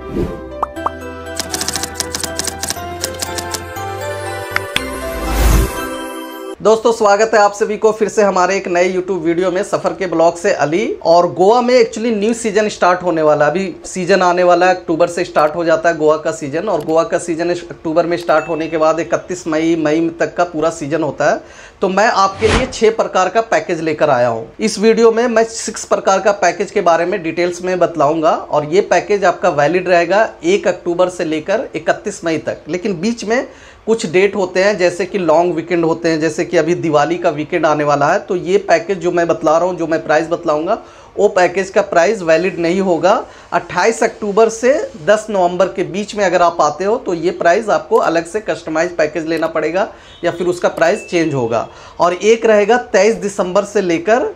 दोस्तों स्वागत है आप सभी को फिर से हमारे एक नए YouTube वीडियो में। सफ़र के ब्लॉग से अली। और गोवा में एक्चुअली न्यू सीजन स्टार्ट होने वाला है। अभी सीजन आने वाला है, अक्टूबर से स्टार्ट हो जाता है गोवा का सीजन। और गोवा का सीजन अक्टूबर में स्टार्ट होने के बाद 31 मई तक का पूरा सीजन होता है। तो मैं आपके लिए 6 प्रकार का पैकेज लेकर आया हूँ। इस वीडियो में मैं 6 प्रकार का पैकेज के बारे में डिटेल्स में बतलाऊंगा। और ये पैकेज आपका वैलिड रहेगा 1 अक्टूबर से लेकर 31 मई तक। लेकिन बीच में कुछ डेट होते हैं, जैसे कि लॉन्ग वीकेंड होते हैं, जैसे कि अभी दिवाली का वीकेंड आने वाला है। तो ये पैकेज जो मैं बतला रहा हूँ, जो मैं प्राइस बतलाऊंगा, वो पैकेज का प्राइस वैलिड नहीं होगा। 28 अक्टूबर से 10 नवंबर के बीच में अगर आप आते हो तो ये प्राइस आपको अलग से कस्टमाइज पैकेज लेना पड़ेगा या फिर उसका प्राइस चेंज होगा। और एक रहेगा 23 दिसंबर से लेकर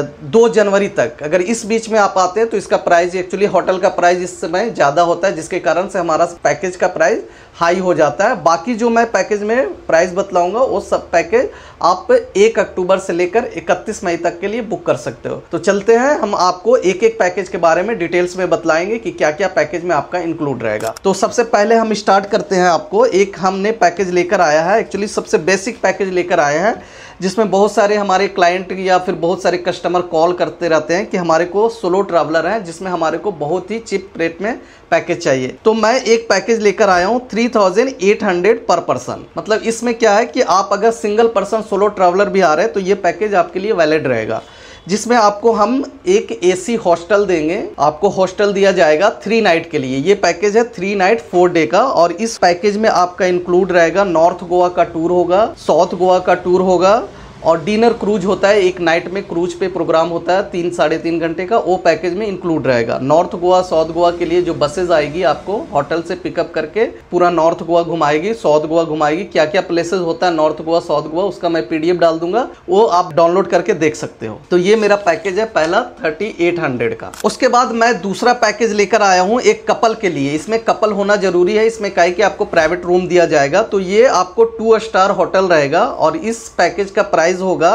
2 जनवरी तक। अगर इस बीच में आप आते हैं तो इसका प्राइस, एक्चुअली होटल का प्राइस इस समय ज़्यादा होता है, जिसके कारण से हमारा पैकेज का प्राइस हाई हो जाता है। बाकी जो मैं पैकेज में प्राइस बतलाऊंगा वो सब पैकेज आप 1 अक्टूबर से लेकर 31 मई तक के लिए बुक कर सकते हो। तो चलते हैं, हम आपको एक एक पैकेज के बारे में डिटेल्स में बतलाएंगे कि क्या क्या पैकेज में आपका इंक्लूड रहेगा। तो सबसे पहले हम स्टार्ट करते हैं। आपको एक हमने पैकेज लेकर आया है, एक्चुअली सबसे बेसिक पैकेज लेकर आए हैं, जिसमें बहुत सारे हमारे क्लाइंट या फिर बहुत सारे कस्टमर कॉल करते रहते हैं कि हमारे को सोलो ट्रैवलर है जिसमें हमारे को बहुत ही चिप रेट में पैकेज चाहिए। तो मैं एक पैकेज लेकर आया हूँ 3800 पर पर्सन। मतलब इसमें क्या है कि आप अगर सिंगल पर्सन सोलो ट्रैवलर भी आ रहे हैं तो ये पैकेज आपके लिए वैलिड रहेगा, जिसमें आपको हम एक एसी हॉस्टल देंगे। आपको हॉस्टल दिया जाएगा 3 नाइट के लिए। ये पैकेज है 3 नाइट 4 डे का। और इस पैकेज में आपका इंक्लूड रहेगा नॉर्थ गोवा का टूर होगा, साउथ गोवा का टूर होगा, और डिनर क्रूज होता है। एक नाइट में क्रूज पे प्रोग्राम होता है 3-3.5 घंटे का, वो पैकेज में इंक्लूड रहेगा। नॉर्थ गोवा साउथ गोवा के लिए जो बसेज आएगी आपको होटल से पिकअप करके पूरा नॉर्थ गोवा घुमाएगी, साउथ गोवा घुमाएगी। क्या क्या प्लेसेस होता है नॉर्थ गोवा साउथ गोवा, उसका मैं PDF डाल दूंगा, वो आप डाउनलोड करके देख सकते हो। तो ये मेरा पैकेज है पहला 3800 का। उसके बाद मैं दूसरा पैकेज लेकर आया हूँ एक कपल के लिए। इसमें कपल होना जरूरी है। इसमें क्या है कि आपको प्राइवेट रूम दिया जाएगा। तो ये आपको 2 स्टार होटल रहेगा। और इस पैकेज का प्राइस होगा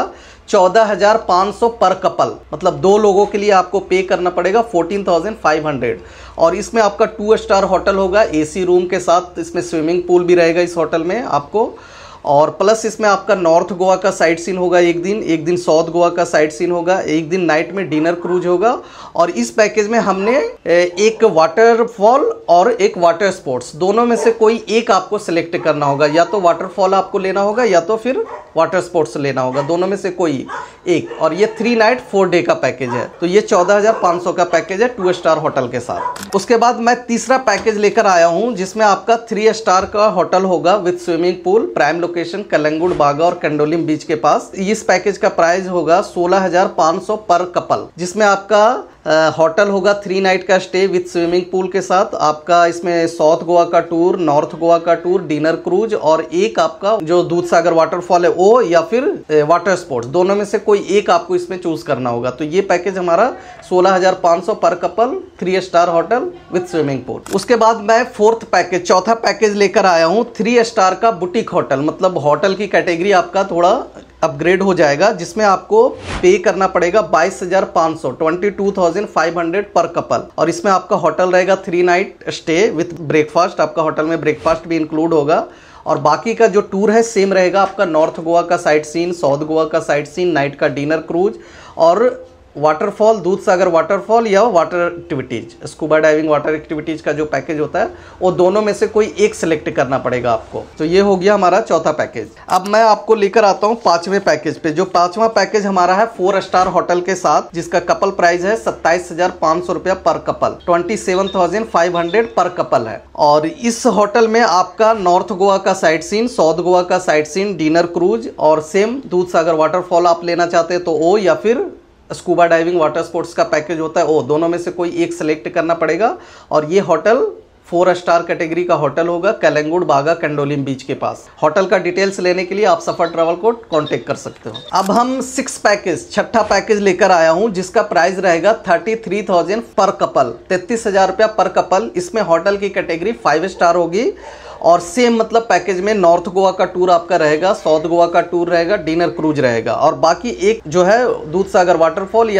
14,500 पर कपल। मतलब 2 लोगों के लिए आपको पे करना पड़ेगा 14,500। और इसमें आपका 2 स्टार होटल होगा एसी रूम के साथ। इसमें स्विमिंग पूल भी रहेगा इस होटल में आपको। और प्लस इसमें आपका नॉर्थ गोवा का साइट सीन होगा एक दिन साउथ गोवा का साइट सीन होगा, एक दिन नाइट में डिनर क्रूज होगा। और इस पैकेज में हमने एक वाटरफॉल और एक वाटर स्पोर्ट्स, दोनों में से कोई एक आपको सिलेक्ट करना होगा। या तो वाटरफॉल आपको लेना होगा या तो फिर वाटर स्पोर्ट्स लेना होगा, दोनों में से कोई एक। और ये 3 नाइट 4 डे का पैकेज है। तो ये 14,500 का पैकेज है 2 स्टार होटल के साथ। उसके बाद मैं तीसरा पैकेज लेकर आया हूँ, जिसमें आपका 3 स्टार का होटल होगा with swimming pool, prime location Calangute Baga और कंडोलिम बीच के पास। इस पैकेज का प्राइस होगा 16,500 पर कपल, जिसमें आपका होटल होगा 3 नाइट का स्टे विद स्विमिंग पूल के साथ। आपका इसमें साउथ गोवा का टूर, नॉर्थ गोवा का टूर, डिनर क्रूज, और एक आपका जो दूध सागर वाटरफॉल है वो, या फिर वाटर स्पोर्ट्स, दोनों में से कोई एक आपको इसमें चूज करना होगा। तो ये पैकेज हमारा 16,500 पर couple, 3 star hotel with swimming pool. उसके बाद मैं चौथा पैकेज लेकर आया हूँ 3 स्टार का बुटीक होटल। मतलब होटल की कैटेगरी आपका थोड़ा अपग्रेड हो जाएगा, जिसमें आपको पे करना पड़ेगा 22,500, 22,500 पर कपल। और इसमें आपका होटल रहेगा 3 नाइट स्टे विथ ब्रेकफास्ट। आपका होटल में ब्रेकफास्ट भी इंक्लूड होगा। और बाकी का जो टूर है सेम रहेगा आपका, नॉर्थ गोवा का साइट सीन, साउथ गोवा का साइट सीन, नाइट का डिनर क्रूज, और वाटरफॉल, दूध सागर वाटरफॉल या water activities, scuba diving water activities का जो पैकेज होता है वो दोनों में से कोई एक सिलेक्ट करना पड़ेगा आपको। तो ये हो गया हमारा चौथा पैकेज। अब मैं आपको लेकर आता हूँ 5वें पैकेज पे। जो 5वां पैकेज हमारा है 4 स्टार होटल के साथ, जिसका कपल प्राइस है 27,500 रुपया पर कपल, 27,500 पर कपल है। और इस होटल में आपका नॉर्थ गोवा का साइट सीन, साउथ गोवा का साइट सीन, डिनर क्रूज, और सेम दूध सागर वाटरफॉल आप लेना चाहते हैं तो वो, या फिर स्कूबा डाइविंग वाटर स्पोर्ट्स का पैकेज होता है वो, दोनों में से कोई एक सिलेक्ट करना पड़ेगा। और ये होटल 4 स्टार कैटेगरी का होटल होगा कलंगुड बागा कंडोलिम बीच के पास। होटल का डिटेल्स लेने के लिए आप सफर ट्रैवल को कांटेक्ट कर सकते हो। अब हम 6 पैकेज लेकर आया हूं, जिसका प्राइस रहेगा 33,000 पर कपल, 33,000 रुपया पर कपल। इसमें होटल की कैटेगरी 5 स्टार होगी। और सेम मतलब पैकेज में नॉर्थ गोवा का टूर आपका रहेगा, साउथ गोवा का टूर रहेगा, डिनर क्रूज रहेगा, और बाकी एक जो है दूध सागर वाटरफॉल या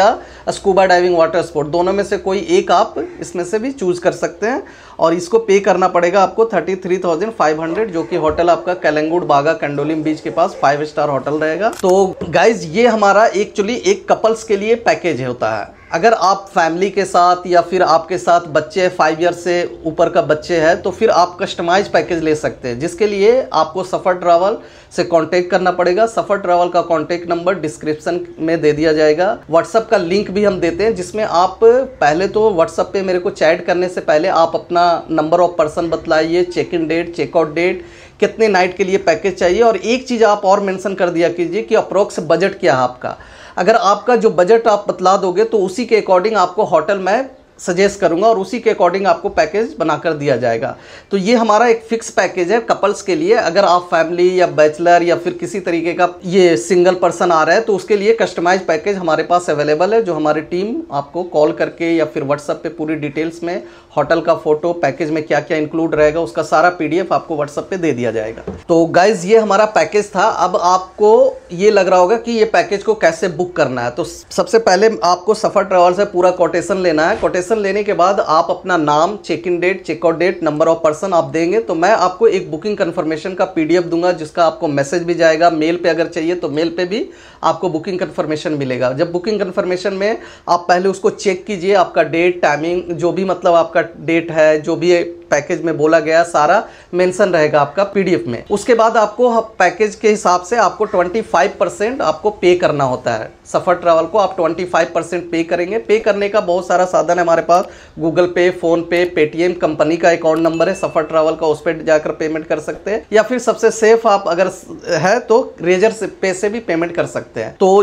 स्कूबा डाइविंग, वाटर स्पोर्ट, दोनों में से कोई एक आप इसमें से भी चूज़ कर सकते हैं। और इसको पे करना पड़ेगा आपको 33,500, जो कि होटल आपका कलंगुड बागा कंडोलिम बीच के पास 5 स्टार होटल रहेगा। तो गाइज ये हमारा एक्चुअली एक कपल्स के लिए पैकेज होता है। अगर आप फैमिली के साथ या फिर आपके साथ बच्चे 5 ईयर से ऊपर का बच्चे हैं तो फिर आप कस्टमाइज पैकेज ले सकते हैं, जिसके लिए आपको सफ़र ट्रैवल से कांटेक्ट करना पड़ेगा। सफ़र ट्रैवल का कांटेक्ट नंबर डिस्क्रिप्शन में दे दिया जाएगा। व्हाट्सएप का लिंक भी हम देते हैं, जिसमें आप पहले तो व्हाट्सएप पे मेरे को चैट करने से पहले आप अपना नंबर ऑफ पर्सन बतलाइए, check in date, checkout date, कितने नाइट के लिए पैकेज चाहिए, और एक चीज़ आप और मेंशन कर दिया कीजिए कि अप्रोक्स बजट क्या है आपका। अगर आपका जो बजट आप बतला दोगे तो उसी के अकॉर्डिंग आपको होटल मैं सजेस्ट करूंगा और उसी के अकॉर्डिंग आपको पैकेज बनाकर दिया जाएगा। तो ये हमारा एक फिक्स पैकेज है कपल्स के लिए। अगर आप फैमिली या बैचलर या फिर किसी तरीके का ये सिंगल पर्सन आ रहा है तो उसके लिए कस्टमाइज पैकेज हमारे पास अवेलेबल है, जो हमारी टीम आपको कॉल करके या फिर व्हाट्सएप पे पूरी डिटेल्स में होटल का फोटो, पैकेज में क्या क्या इंक्लूड रहेगा, उसका सारा PDF आपको व्हाट्सएप पे दे दिया जाएगा। तो गाइज ये हमारा पैकेज था। अब आपको ये लग रहा होगा कि ये पैकेज को कैसे बुक करना है। तो सबसे पहले आपको सफ़र ट्रैवल से पूरा कोटेशन लेना है। कोटेशन लेने के बाद आप अपना नाम, check in date, checkout date, number of person आप देंगे तो मैं आपको एक बुकिंग कंफर्मेशन का PDF दूंगा, जिसका आपको मैसेज भी जाएगा। मेल पे अगर चाहिए तो मेल पे भी आपको बुकिंग कंफर्मेशन मिलेगा। जब बुकिंग कंफर्मेशन में आप पहले उसको चेक कीजिए, आपका डेट, टाइमिंग, जो भी मतलब आपका डेट है, जो भी पैकेज में बोला गया सारा मेंशन रहेगा आपका PDF में। उसके बाद आपको पैकेज के हिसाब से आपको 25% आपको पे करना होता है। सफ़र ट्रैवल को आप 25% पे करेंगे। पे करने का बहुत सारा साधन है हमारे पास, Google Pay, PhonePe, Paytm, company का अकाउंट नंबर है सफ़र ट्रैवल का, उस पर जाकर पेमेंट कर सकते हैं, या फिर सबसे सेफ आप अगर है तो रेजर से पे से भी पेमेंट कर सकते हैं। तो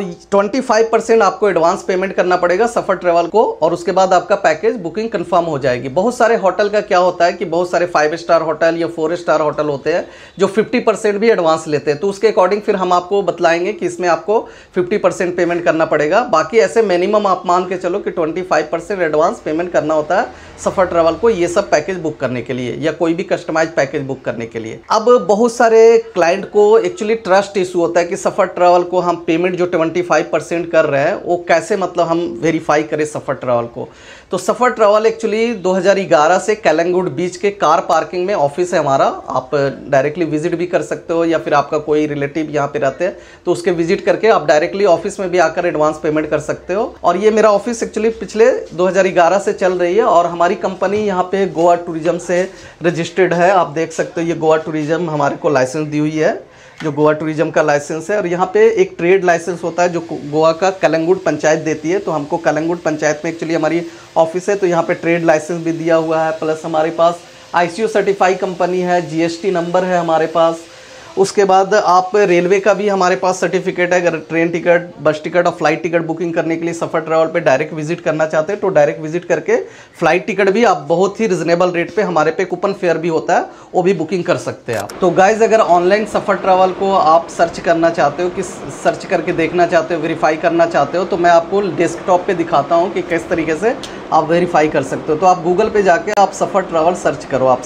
25% आपको एडवांस पेमेंट करना पड़ेगा सफ़र ट्रैवल को, और उसके बाद आपका पैकेज बुकिंग कंफर्म हो जाएगी। बहुत सारे होटल का क्या होता है कि बहुत सारे 5 स्टार होटल या 4 स्टार होटल होते हैं जो 50% भी एडवांस लेते हैं, तो उसके अकॉर्डिंग फिर हम आपको बतलाएंगे कि इसमें आपको 50% पेमेंट करना पड़ेगा। बाकी ऐसे मिनिमम आप मान के चलो कि 25% एडवांस पेमेंट करना होता है सफ़र ट्रैवल को ये सब पैकेज बुक करने के लिए या कोई भी कस्टमाइज पैकेज बुक करने के लिए। अब बहुत सारे क्लाइंट को एक्चुअली ट्रस्ट इशू होता है कि सफ़र ट्रैवल को हम पेमेंट जो 25% कर रहे हैं वो कैसे मतलब हम वेरीफाई करें सफ़र ट्रैवल को। तो सफ़र ट्रैवल एक्चुअली 2011 से कलंगुड बीच के कार पार्किंग में ऑफिस है हमारा। आप डायरेक्टली विजिट भी कर सकते हो, या फिर आपका कोई रिलेटिव यहाँ पे रहते हैं तो उसके विजिट करके आप डायरेक्टली ऑफिस में भी आकर एडवांस पेमेंट कर सकते हो। और ये मेरा ऑफिस एक्चुअली पिछले 2011 से चल रही है और हमारी कंपनी यहाँ पे गोवा टूरिज्म से रजिस्टर्ड है। आप देख सकते हो ये गोवा टूरिज्म हमारे को लाइसेंस दी हुई है, जो गोवा टूरिज्म का लाइसेंस है। और यहाँ पे एक ट्रेड लाइसेंस होता है जो गोवा का कलंगुड पंचायत देती है, तो हमको कलंगुड पंचायत में एक्चुअली हमारी ऑफिस है, तो यहाँ पे ट्रेड लाइसेंस भी दिया हुआ है। प्लस हमारे पास ICO सर्टिफाई कंपनी है, GST नंबर है हमारे पास। उसके बाद आप रेलवे का भी हमारे पास सर्टिफिकेट है। अगर ट्रेन टिकट, बस टिकट और फ्लाइट टिकट बुकिंग करने के लिए सफ़र ट्रैवल पे डायरेक्ट विजिट करना चाहते हैं तो डायरेक्ट विजिट करके फ्लाइट टिकट भी आप बहुत ही रिजनेबल रेट पे, हमारे पे कूपन फेयर भी होता है, वो भी बुकिंग कर सकते हैं आप। तो गाइज अगर ऑनलाइन सफ़र ट्रैवल को आप सर्च करना चाहते हो, कि सर्च करके देखना चाहते हो, वेरीफाई करना चाहते हो, तो मैं आपको डेस्कटॉप पर दिखाता हूँ कि किस तरीके से आप वेरीफाई कर सकते हो। तो आप गूगल पे जाके आप सफ़र ट्रैवल सर्च करो, आप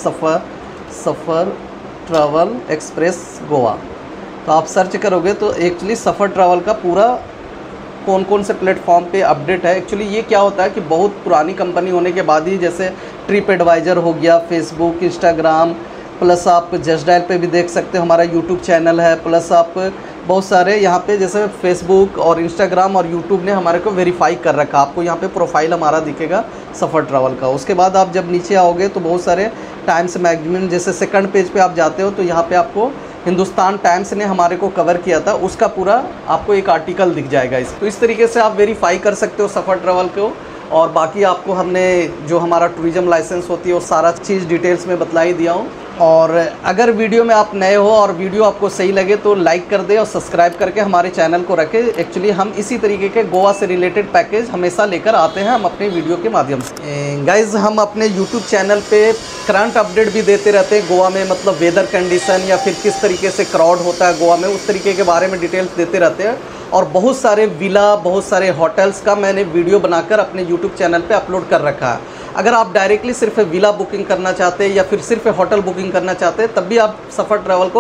सफ़र ट्रैवल एक्सप्रेस गोवा, तो आप सर्च करोगे तो एक्चुअली सफ़र ट्रैवल का पूरा कौन कौन से प्लेटफॉर्म पे अपडेट है। एक्चुअली ये क्या होता है कि बहुत पुरानी कंपनी होने के बाद ही, जैसे ट्रिप एडवाइज़र हो गया, फेसबुक, इंस्टाग्राम, प्लस आप जस्ट डायल पे भी देख सकते हो, हमारा यूट्यूब चैनल है, प्लस आप बहुत सारे यहाँ पे जैसे फेसबुक और इंस्टाग्राम और यूट्यूब ने हमारे को वेरीफाई कर रखा। आपको यहाँ पे प्रोफाइल हमारा दिखेगा सफ़र ट्रैवल का। उसके बाद आप जब नीचे आओगे तो बहुत सारे टाइम्स मैगजीन, जैसे सेकंड पेज पे आप जाते हो तो यहाँ पे आपको हिंदुस्तान टाइम्स ने हमारे को कवर किया था, उसका पूरा आपको एक आर्टिकल दिख जाएगा। तो इस तरीके से आप वेरीफाई कर सकते हो सफ़र ट्रैवल को। और बाकी आपको हमने जो हमारा टूरिज्म लाइसेंस होती है वो सारा चीज़ डिटेल्स में बतला ही दिया हूँ। और अगर वीडियो में आप नए हो और वीडियो आपको सही लगे तो लाइक कर दे और सब्सक्राइब करके हमारे चैनल को रखें। एक्चुअली हम इसी तरीके के गोवा से रिलेटेड पैकेज हमेशा लेकर आते हैं हम अपने वीडियो के माध्यम से। गाइज हम अपने यूट्यूब चैनल पे करंट अपडेट भी देते रहते हैं गोवा में, मतलब वेदर कंडीशन या फिर किस तरीके से क्राउड होता है गोवा में, उस तरीके के बारे में डिटेल्स देते रहते हैं। और बहुत सारे विला, बहुत सारे होटल्स का मैंने वीडियो बनाकर अपने यूट्यूब चैनल पे अपलोड कर रखा है। अगर आप डायरेक्टली सिर्फ विला बुकिंग करना चाहते हैं या फिर सिर्फ होटल बुकिंग करना चाहते हैं तब भी आप सफ़र ट्रैवल को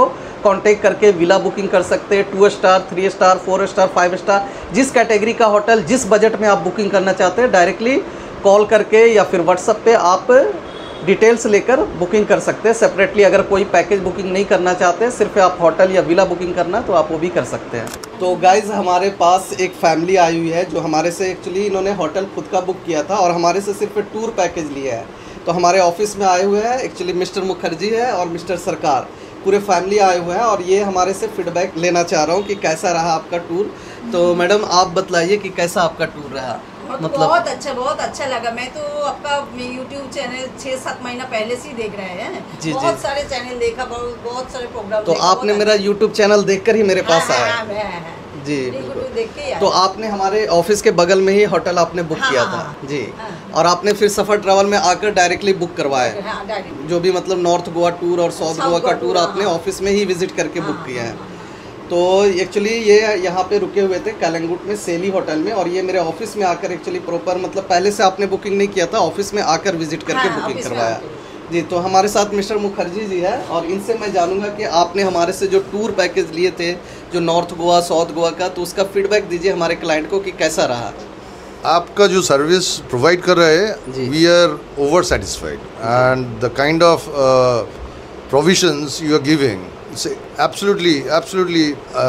कांटेक्ट करके विला बुकिंग कर सकते हैं। 2 स्टार, 3 स्टार, 4 स्टार, 5 स्टार, जिस कैटेगरी का होटल, जिस बजट में आप बुकिंग करना चाहते हैं, डायरेक्टली कॉल करके या फिर व्हाट्सएप पे आप डिटेल्स लेकर बुकिंग कर सकते हैं। सेपरेटली अगर कोई पैकेज बुकिंग नहीं करना चाहते, सिर्फ आप होटल या विला बुकिंग करना, तो आप वो भी कर सकते हैं। तो गाइज़, हमारे पास एक फैमिली आई हुई है जो हमारे से एक्चुअली इन्होंने होटल खुद का बुक किया था और हमारे से सिर्फ टूर पैकेज लिया है। तो हमारे ऑफिस में आए हुए हैं एक्चुअली मिस्टर मुखर्जी है और मिस्टर सरकार, पूरे फैमिली आए हुए हैं और ये हमारे से फीडबैक लेना चाह रहा हूँ कि कैसा रहा आपका टूर। तो मैडम, आप बताइए कि कैसा आपका टूर रहा। मतलब बहुत अच्छा लगा। मैं तो आपका यूट्यूब चैनल 6-7 महीना पहले से ही देख रहे हैं। जी, बहुत सारे चैनल देखा, बहुत सारे प्रोग्राम तो देखा। आपने मेरा यूट्यूब चैनल देखकर ही मेरे पास आया। जी, देख के तो आपने हमारे ऑफिस के बगल में ही होटल आपने बुक किया था। जी, और आपने फिर सफ़र ट्रैवल में आकर डायरेक्टली बुक करवाया। जो भी मतलब नॉर्थ गोवा टूर और साउथ गोवा का टूर आपने ऑफिस में ही विजिट करके बुक किया है। तो एक्चुअली ये यहाँ पे रुके हुए थे कालंगुट में सेली होटल में, और ये मेरे ऑफिस में आकर एक्चुअली प्रॉपर मतलब पहले से आपने बुकिंग नहीं किया था, ऑफिस में आकर विजिट करके बुकिंग करवाया। जी, तो हमारे साथ मिस्टर मुखर्जी जी है और इनसे मैं जानूंगा कि आपने हमारे से जो टूर पैकेज लिए थे जो नॉर्थ गोवा साउथ गोवा का, तो उसका फीडबैक दीजिए हमारे क्लाइंट को कि कैसा रहा। आपका जो सर्विस प्रोवाइड कर रहे हैं, we are over satisfied and the kind of provisions you are giving, it's absolutely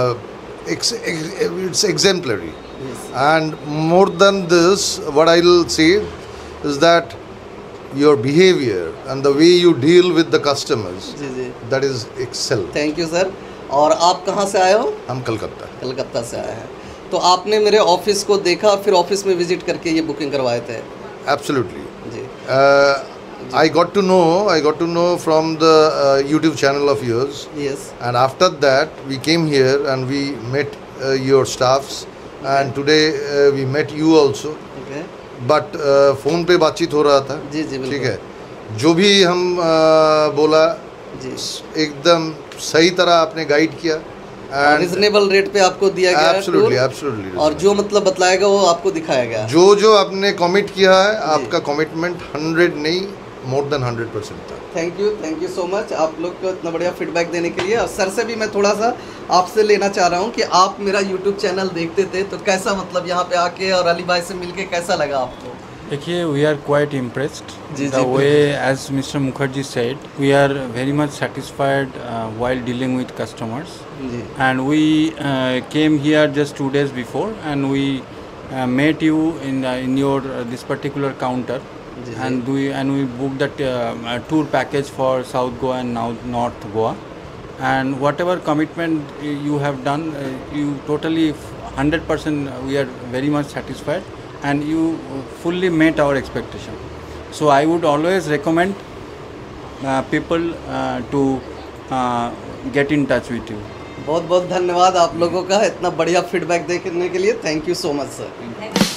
it's exemplary. Yes. And more than this, what I'll say is that your behavior and the way you deal with the customers, that is excellent. Thank you sir. और आप कहाँ से आए हो? हम कलकत्ता से आए हैं। तो आपने मेरे ऑफिस को देखा, फिर ऑफिस में विजिट करके ये बुकिंग करवाए थे? Absolutely. Ji. I got to know from the YouTube channel of yours. Yes. And after that, we came here and we met your staffs. Okay. And today we met you also. Okay. But phone पे बातचीत हो रहा था। जी, ठीक है। जो भी हम बोला, एकदम सही तरह आपने गाइड किया। रिजनेबल रेट पे आपको दिया गया। Absolutely. और जो मतलब बतलाएगा वो आपको दिखाया गया। जो आपने कमिट किया है, आपका कमिटमेंट 100 नहीं, मोर देन 100% था। थैंक यू सो मच आप लोग को इतना बढ़िया फीडबैक देने के लिए। और सर से भी मैं थोड़ा सा आपसे लेना चाह रहा हूँ कि आप मेरा यूट्यूब चैनल देखते थे, तो कैसा मतलब यहाँ पे आके और अली भाई से मिलके कैसा लगा आपको? देखिए, we are quite impressed the way as mister Mukherjee said, we are very much satisfied while dealing with customers. And we came here just 2 days before and we met you in your this particular counter. And we booked that tour package for South Goa and now North Goa, and whatever commitment you have done, you totally 100% we are very much satisfied and you fully met our expectation. So I would always recommend people to get in touch with you. बहुत बहुत धन्यवाद आप लोगों का इतना बढ़िया feedback देने के लिए। Thank you so much sir.